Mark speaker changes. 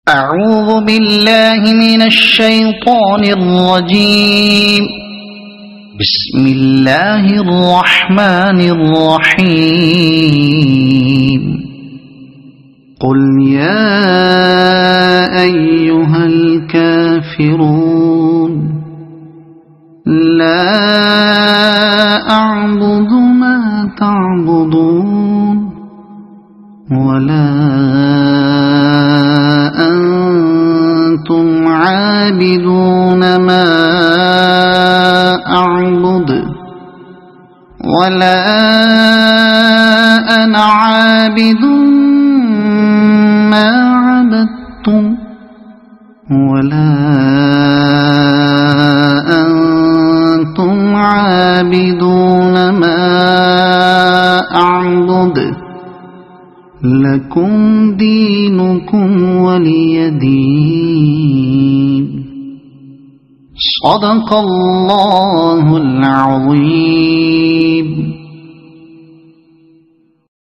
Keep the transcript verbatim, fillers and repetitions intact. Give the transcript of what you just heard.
Speaker 1: أعوذ بالله من الشيطان الرجيم. بسم الله الرحمن الرحيم. قل يا أيها الكافرون لا أعبد ما تعبدون ولا أنتم عابدون ما أعبد ولا أنا عابد ما عبدتم ولا أنتم عابدون ما أعبد لكم دينكم ولي دين. صدق الله العظيم.